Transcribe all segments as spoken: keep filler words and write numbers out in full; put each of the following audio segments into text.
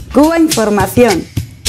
Cuba Información.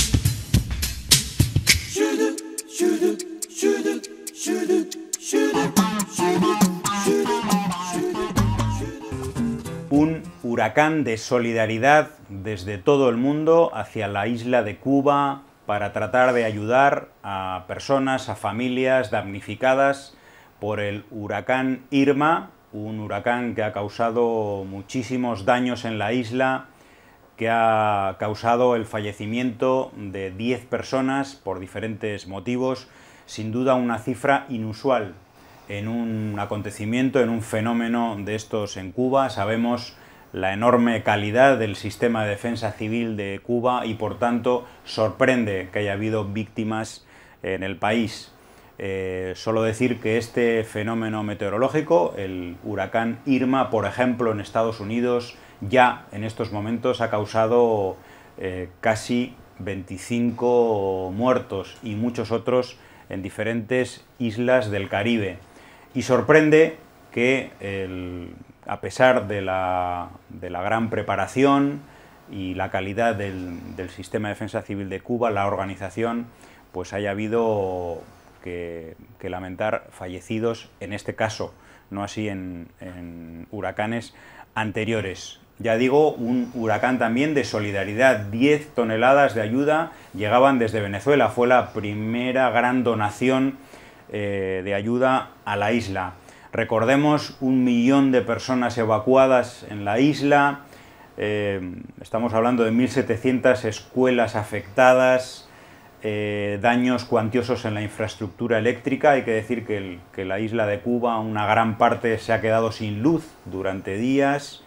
Un huracán de solidaridad desde todo el mundo hacia la isla de Cuba para tratar de ayudar a personas, a familias damnificadas por el huracán Irma, un huracán que ha causado muchísimos daños en la isla, que ha causado el fallecimiento de diez personas por diferentes motivos, sin duda una cifra inusual en un acontecimiento, en un fenómeno de estos en Cuba. Sabemos la enorme calidad del sistema de defensa civil de Cuba y, por tanto, sorprende que haya habido víctimas en el país. Eh, solo decir que este fenómeno meteorológico, el huracán Irma, por ejemplo, en Estados Unidos, ya en estos momentos ha causado eh, casi veinticinco muertos y muchos otros en diferentes islas del Caribe. Y sorprende que, el, a pesar de la, de la gran preparación y la calidad del, del sistema de defensa civil de Cuba, la organización, pues haya habido que, que lamentar fallecidos en este caso, no así en, en huracanes anteriores. Ya digo, un huracán también de solidaridad, diez toneladas de ayuda llegaban desde Venezuela, fue la primera gran donación eh, de ayuda a la isla. Recordemos, un millón de personas evacuadas en la isla, eh, estamos hablando de mil setecientas escuelas afectadas, eh, daños cuantiosos en la infraestructura eléctrica. Hay que decir que, el, que la isla de Cuba, una gran parte se ha quedado sin luz durante días,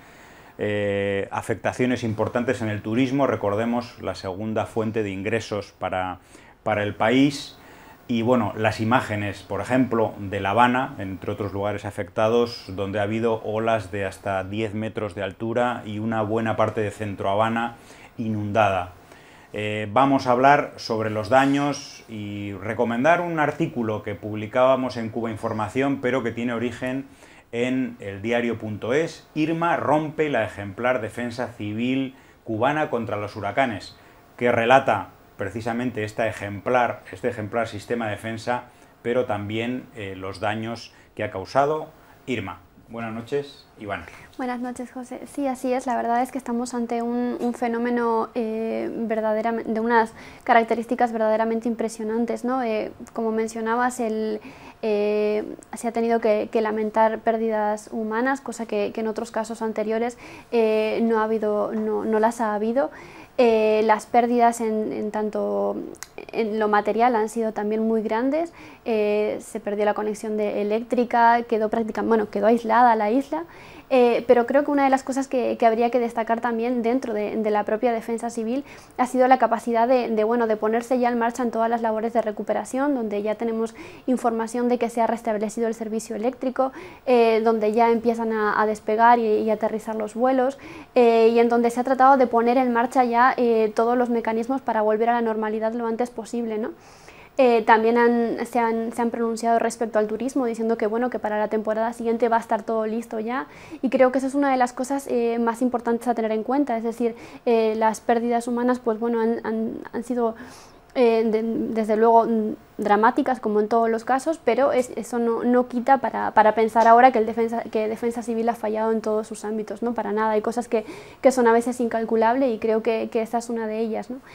eh, afectaciones importantes en el turismo, recordemos la segunda fuente de ingresos para, para el país. Y bueno, las imágenes, por ejemplo, de La Habana, entre otros lugares afectados, donde ha habido olas de hasta diez metros de altura y una buena parte de Centro Habana inundada. Eh, vamos a hablar sobre los daños y recomendar un artículo que publicábamos en Cuba Información, pero que tiene origen en el diario punto es. Irma rompe la ejemplar defensa civil cubana contra los huracanes, que relata precisamente esta ejemplar, este ejemplar sistema de defensa, pero también eh, los daños que ha causado Irma. Buenas noches, Iván. Buenas noches, José. Sí, así es. La verdad es que estamos ante un, un fenómeno eh, verdaderamente, de unas características verdaderamente impresionantes, ¿no? Eh, como mencionabas, el, eh, se ha tenido que, que lamentar pérdidas humanas, cosa que, que en otros casos anteriores eh, no, ha habido, no, no las ha habido. Eh, las pérdidas en, en tanto en lo material han sido también muy grandes. Eh, se perdió la conexión de eléctrica, quedó prácticamente, bueno, quedó aislada la isla. Eh, pero creo que una de las cosas que, que habría que destacar también dentro de, de la propia defensa civil ha sido la capacidad de, de, bueno, de ponerse ya en marcha en todas las labores de recuperación, donde ya tenemos información de que se ha restablecido el servicio eléctrico, eh, donde ya empiezan a, a despegar y, y aterrizar los vuelos, eh, y en donde se ha tratado de poner en marcha ya eh, todos los mecanismos para volver a la normalidad lo antes posible, ¿no? Eh, también han, se, han, se han pronunciado respecto al turismo, diciendo que, bueno, que para la temporada siguiente va a estar todo listo ya, y creo que eso es una de las cosas eh, más importantes a tener en cuenta. Es decir, eh, las pérdidas humanas pues, bueno, han, han, han sido eh, de, desde luego dramáticas, como en todos los casos, pero es, eso no, no quita para, para pensar ahora que, el defensa, que Defensa Civil ha fallado en todos sus ámbitos, ¿no? Para nada. Hay cosas que, que son a veces incalculables, y creo que, que esta es una de ellas, ¿no?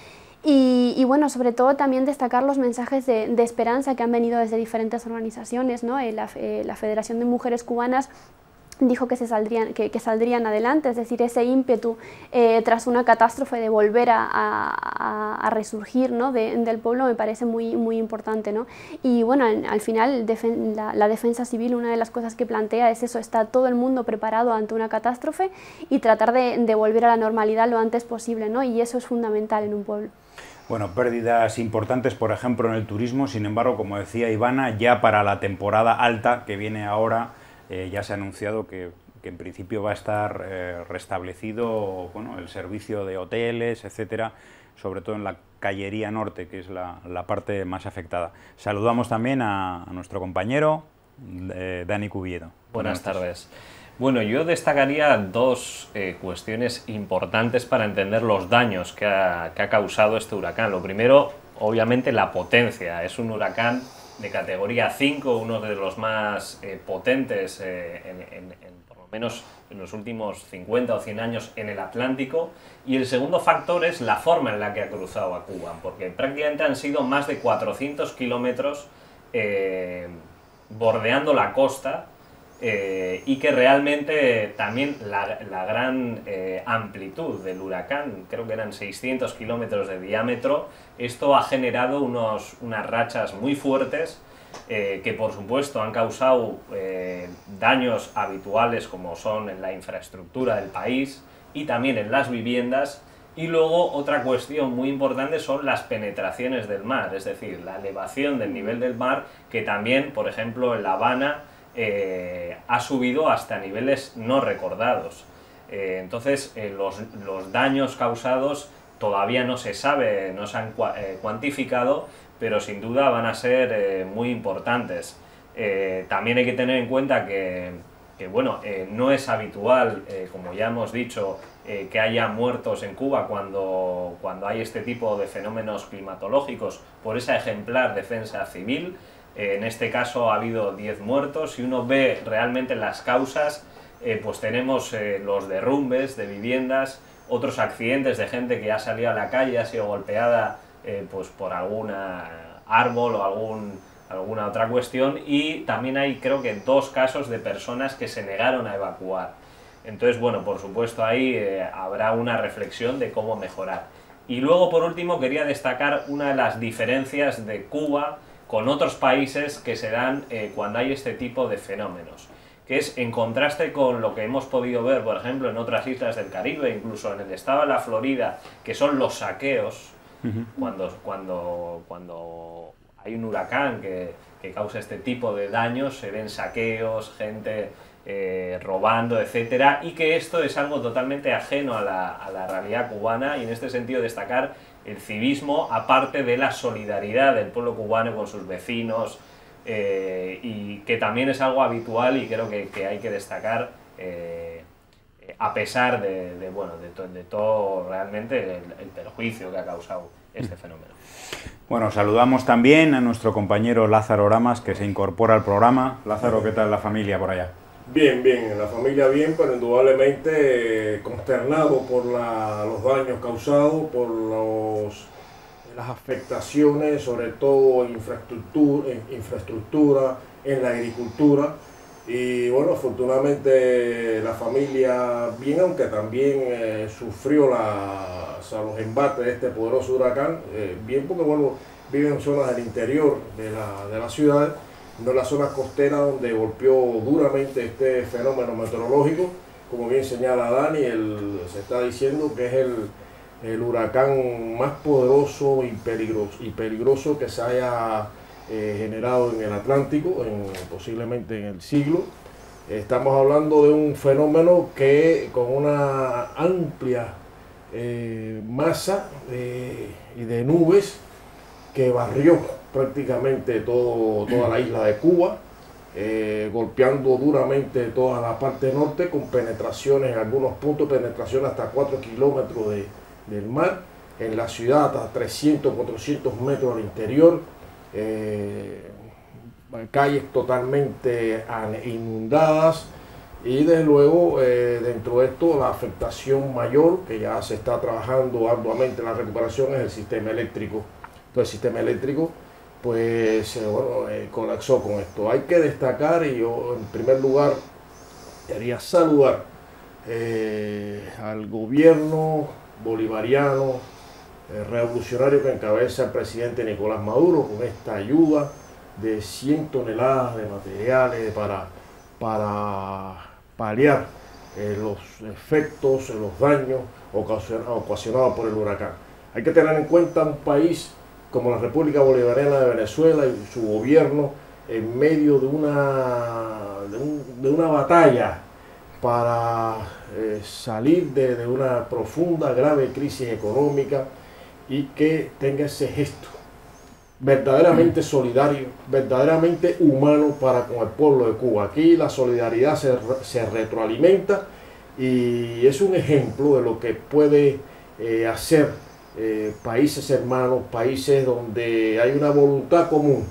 Y, y bueno, sobre todo también destacar los mensajes de, de esperanza que han venido desde diferentes organizaciones, ¿no? Eh, la, eh, la Federación de Mujeres Cubanas dijo que, se saldrían, que, que saldrían adelante, es decir, ese ímpetu eh, tras una catástrofe de volver a, a, a resurgir, ¿no? de, del pueblo me parece muy, muy importante, ¿no? Y bueno, en, al final defen la, la defensa civil, una de las cosas que plantea es eso, está todo el mundo preparado ante una catástrofe y tratar de, de volver a la normalidad lo antes posible, ¿no? Y eso es fundamental en un pueblo. Bueno, pérdidas importantes, por ejemplo, en el turismo. Sin embargo, como decía Ivana, ya para la temporada alta que viene ahora, eh, ya se ha anunciado que, que en principio va a estar eh, restablecido, bueno, el servicio de hoteles, etcétera, sobre todo en la Callería Norte, que es la, la parte más afectada. Saludamos también a, a nuestro compañero, eh, Dani Cubiedo. Buenas tardes. Bueno, yo destacaría dos eh, cuestiones importantes para entender los daños que ha, que ha causado este huracán. Lo primero, obviamente, la potencia. Es un huracán de categoría cinco, uno de los más eh, potentes, eh, en, en, en, por lo menos en los últimos cincuenta o cien años en el Atlántico. Y el segundo factor es la forma en la que ha cruzado a Cuba, porque prácticamente han sido más de cuatrocientos kilómetros eh, bordeando la costa. Eh, y que realmente también la, la gran eh, amplitud del huracán, creo que eran seiscientos kilómetros de diámetro, esto ha generado unos, unas rachas muy fuertes eh, que por supuesto han causado eh, daños habituales como son en la infraestructura del país y también en las viviendas. Y luego otra cuestión muy importante son las penetraciones del mar, es decir, la elevación del nivel del mar, que también, por ejemplo, en La Habana Eh, ha subido hasta niveles no recordados. Eh, entonces, eh, los, los daños causados todavía no se sabe, no se han cua eh, cuantificado, pero sin duda van a ser eh, muy importantes. Eh, también hay que tener en cuenta que, que bueno, eh, no es habitual, eh, como ya hemos dicho, eh, que haya muertos en Cuba cuando, cuando hay este tipo de fenómenos climatológicos por esa ejemplar defensa civil. En este caso ha habido diez muertos. Si uno ve realmente las causas, eh, pues tenemos eh, los derrumbes de viviendas, otros accidentes de gente que ha salido a la calle, ha sido golpeada eh, pues por algún árbol o algún, alguna otra cuestión, y también hay, creo que, dos casos de personas que se negaron a evacuar. Entonces, bueno, por supuesto ahí eh, habrá una reflexión de cómo mejorar. Y luego, por último, quería destacar una de las diferencias de Cuba con otros países que se dan eh, cuando hay este tipo de fenómenos, que es en contraste con lo que hemos podido ver, por ejemplo, en otras islas del Caribe, incluso en el estado de la Florida, que son los saqueos. Uh-huh. cuando, cuando, cuando hay un huracán que, que causa este tipo de daños, se ven saqueos, gente eh, robando, etcétera, y que esto es algo totalmente ajeno a la, a la realidad cubana, y en este sentido destacar el civismo, aparte de la solidaridad del pueblo cubano con sus vecinos, eh, y que también es algo habitual y creo que, que hay que destacar, eh, a pesar de, de, bueno, de, to, de todo realmente el, el perjuicio que ha causado este fenómeno. Bueno, saludamos también a nuestro compañero Lázaro Oramas, que se incorpora al programa. Lázaro, ¿qué tal la familia por allá? Bien, bien, la familia bien, pero indudablemente eh, consternado por la, los daños causados, por los, las afectaciones, sobre todo en infraestructura, en infraestructura, en la agricultura. Y bueno, afortunadamente la familia bien, aunque también eh, sufrió la, o sea, los embates de este poderoso huracán, eh, bien porque bueno, viven en zonas del interior de la, de la ciudad, no en las zonas costeras donde golpeó duramente este fenómeno meteorológico. Como bien señala Dani, el, se está diciendo que es el, el huracán más poderoso y peligroso, y peligroso que se haya eh, generado en el Atlántico, en, posiblemente en el siglo. Estamos hablando de un fenómeno que con una amplia eh, masa eh, y de nubes que barrió prácticamente todo, toda la isla de Cuba, eh, golpeando duramente toda la parte norte, con penetraciones en algunos puntos, penetración hasta cuatro kilómetros de, del mar, en la ciudad hasta trescientos, cuatrocientos metros al interior, eh, calles totalmente inundadas, y desde luego eh, dentro de esto la afectación mayor, que ya se está trabajando arduamente en la recuperación, es el sistema eléctrico. Entonces el sistema eléctrico pues eh, bueno, eh, colapsó con esto. Hay que destacar, y yo en primer lugar quería saludar eh, al gobierno bolivariano, eh, revolucionario que encabeza el presidente Nicolás Maduro, con esta ayuda de cien toneladas de materiales para, para paliar eh, los efectos, los daños ocasionados, ocasionados por el huracán. Hay que tener en cuenta un país como la República Bolivariana de Venezuela y su gobierno en medio de una, de un, de una batalla para eh, salir de, de una profunda, grave crisis económica, y que tenga ese gesto verdaderamente solidario, verdaderamente humano para con el pueblo de Cuba. Aquí la solidaridad se, se retroalimenta y es un ejemplo de lo que puede eh, hacer eh, países hermanos, países donde hay una voluntad común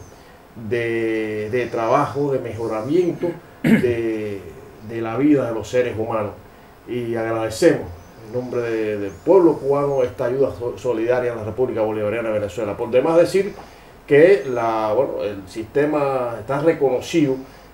de, de trabajo, de mejoramiento de, de la vida de los seres humanos. Y agradecemos en nombre de, del pueblo cubano esta ayuda solidaria a la República Bolivariana de Venezuela. Por demás decir que la, bueno, el sistema está reconocido,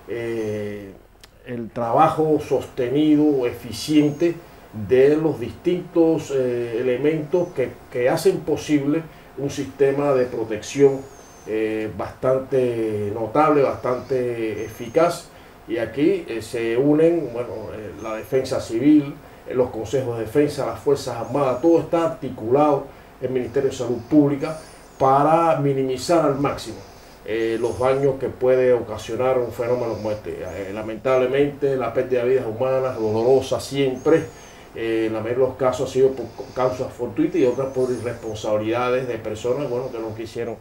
eh, el trabajo sostenido, eficiente de los distintos eh, elementos que, que hacen posible un sistema de protección eh, bastante notable, bastante eficaz. Y aquí eh, se unen, bueno, eh, la defensa civil, eh, los consejos de defensa, las Fuerzas Armadas, todo está articulado, el Ministerio de Salud Pública, para minimizar al máximo eh, los daños que puede ocasionar un fenómeno como este. Eh, lamentablemente la pérdida de vidas humanas, dolorosa siempre, eh, en la mayoría de los casos ha sido por causas fortuitas y otras por irresponsabilidades de personas, bueno, que no quisieron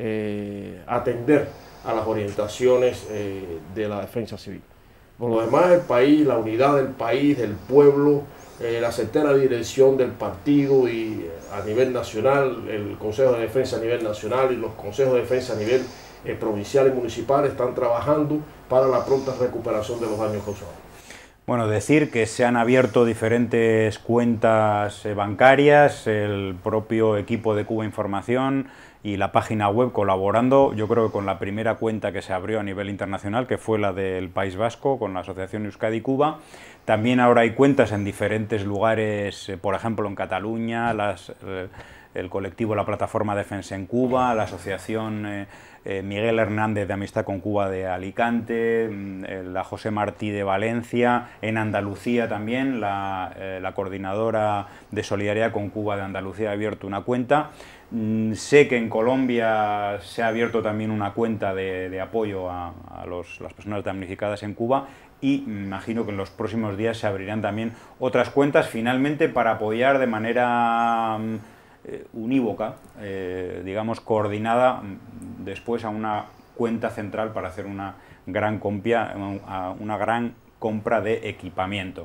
eh, atender a las orientaciones eh, de la defensa civil. Por lo demás, el país, la unidad del país, del pueblo, eh, la certera dirección del partido y eh, a nivel nacional, el Consejo de Defensa a nivel nacional y los consejos de defensa a nivel eh, provincial y municipal están trabajando para la pronta recuperación de los daños causados. Bueno, decir que se han abierto diferentes cuentas bancarias, el propio equipo de Cuba Información y la página web colaborando, yo creo que con la primera cuenta que se abrió a nivel internacional, que fue la del País Vasco, con la Asociación Euskadi-Cuba. También ahora hay cuentas en diferentes lugares, por ejemplo en Cataluña, las, el colectivo La Plataforma Defensa en Cuba, la Asociación eh, eh, Miguel Hernández de Amistad con Cuba de Alicante, eh, la José Martí de Valencia, en Andalucía también, la, eh, la Coordinadora de Solidaridad con Cuba de Andalucía ha abierto una cuenta. Mm, sé que en Colombia se ha abierto también una cuenta de, de apoyo a, a los, las personas damnificadas en Cuba y me imagino que en los próximos días se abrirán también otras cuentas finalmente para apoyar de manera eh, unívoca, eh, digamos coordinada, después a una cuenta central para hacer una gran compra, una gran compra de equipamiento.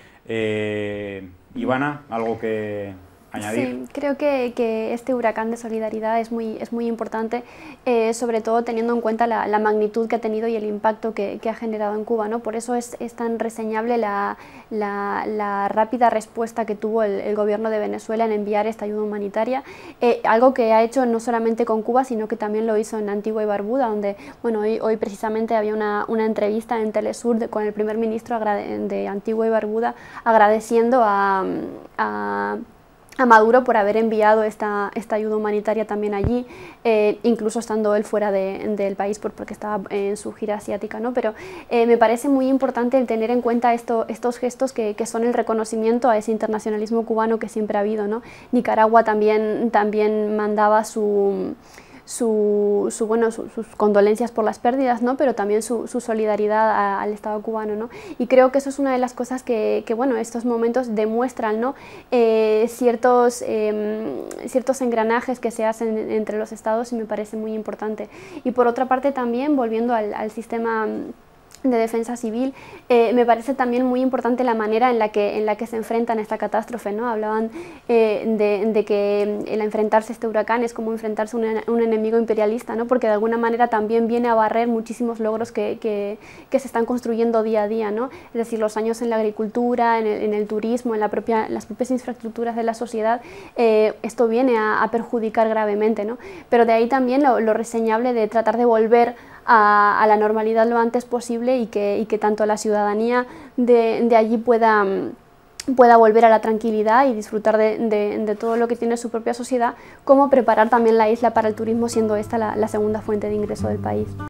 Eh, Ivana, ¿algo que añadir? Sí, creo que, que este huracán de solidaridad es muy, es muy importante, eh, sobre todo teniendo en cuenta la, la magnitud que ha tenido y el impacto que, que ha generado en Cuba, ¿no? Por eso es, es tan reseñable la, la, la rápida respuesta que tuvo el, el gobierno de Venezuela en enviar esta ayuda humanitaria, eh, algo que ha hecho no solamente con Cuba, sino que también lo hizo en Antigua y Barbuda, donde bueno, hoy, hoy precisamente había una, una entrevista en Telesur de, con el primer ministro de Antigua y Barbuda agradeciendo a, a a Maduro por haber enviado esta, esta ayuda humanitaria también allí, eh, incluso estando él fuera de, del país por, porque estaba en su gira asiática, ¿no? Pero eh, me parece muy importante el tener en cuenta esto, estos gestos que, que son el reconocimiento a ese internacionalismo cubano que siempre ha habido, ¿no? Nicaragua también, también mandaba su... Su, su, bueno, su, sus condolencias por las pérdidas, ¿no? Pero también su, su solidaridad a, al Estado cubano, ¿no? Y creo que eso es una de las cosas que, que bueno, estos momentos demuestran, ¿no? Eh, ciertos, eh, ciertos engranajes que se hacen entre los estados y me parece muy importante. Y por otra parte también, volviendo al, al sistema de defensa civil, eh, me parece también muy importante la manera en la que, en la que se enfrentan a esta catástrofe, ¿no? Hablaban eh, de, de que el enfrentarse a este huracán es como enfrentarse a un, un enemigo imperialista, ¿no? Porque de alguna manera también viene a barrer muchísimos logros que, que, que se están construyendo día a día, ¿no? Es decir, los años en la agricultura, en el, en el turismo, en la propia, las propias infraestructuras de la sociedad, eh, esto viene a, a perjudicar gravemente, ¿no? Pero de ahí también lo, lo reseñable de tratar de volver A, a la normalidad lo antes posible y que, y que tanto la ciudadanía de, de allí pueda, pueda volver a la tranquilidad y disfrutar de, de, de todo lo que tiene su propia sociedad, como preparar también la isla para el turismo, siendo esta la, la segunda fuente de ingreso del país.